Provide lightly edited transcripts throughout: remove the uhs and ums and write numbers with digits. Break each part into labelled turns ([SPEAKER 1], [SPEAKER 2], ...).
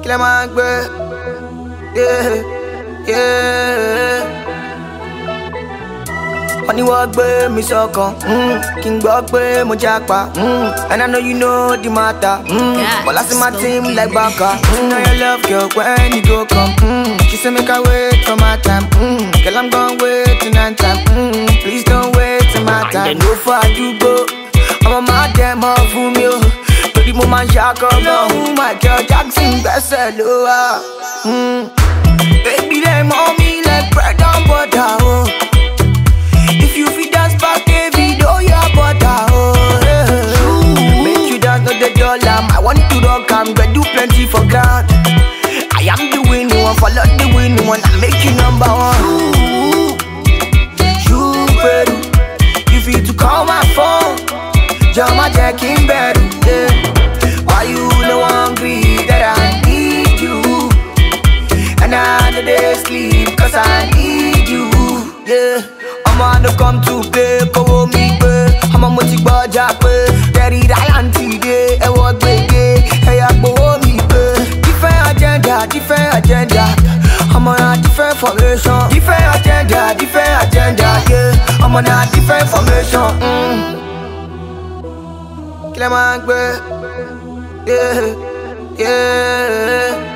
[SPEAKER 1] Kill my girl. Yeah, yeah. Money walk by me so come, King walk by mo jackpa, and I know you know the matter, but I see my team like Baka. Know your love, girl, when you go come, She say make I wait for my time, Girl, I'm gonna wait till 9 time, Please don't wait till my time. No far you go, I'm a mad damn off for me. But the moment I come on, my girl Jackson best hello. Baby, they mommy like bread and butter, oh. If you feed dance back a video, your butter, oh, yeah. Make you dance not the dollar. I want to rock, I'm gonna do plenty for God. I am the winning one, follow the winning one, I make you number one. You better, you feel to call my phone, Jama Jack in bed, yeah. Why you no hungry that I need you? And I know they sleep cause I need you, yeah. I'm gonna come to play, go me play. I'm a multi-bar jack play. Daddy, I auntie day, I walk big day. Hey, I go me play. Different agenda. I'm on a different formation. Different agenda, yeah. I'm on a different formation. Kill my girl, yeah, yeah.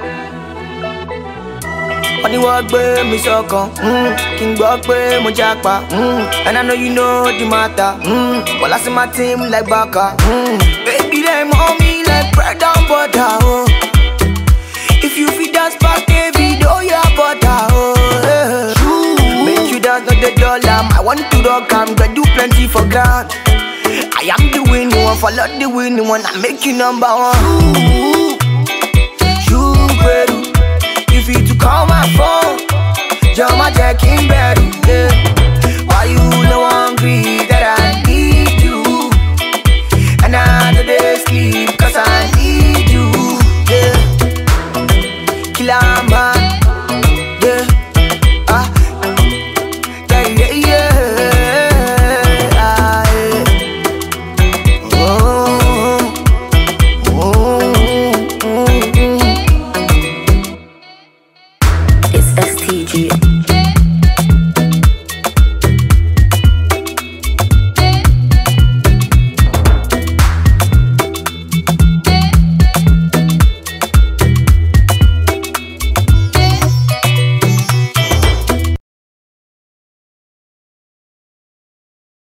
[SPEAKER 1] Money walk by me so come, King walk by mo jackpa, and I know you know the matter, but I see my team like Baka, Baby, they mommy like bread and butter, oh. If you feed dance back a video, your butter, oh, yeah. Make you dance not the dollar. I want to rock, I'm gonna do plenty for God. I am the winning one, follow the winning one, I make you number one. You better, you feel to call my phone, Jama Jack in bed, yeah. Why you know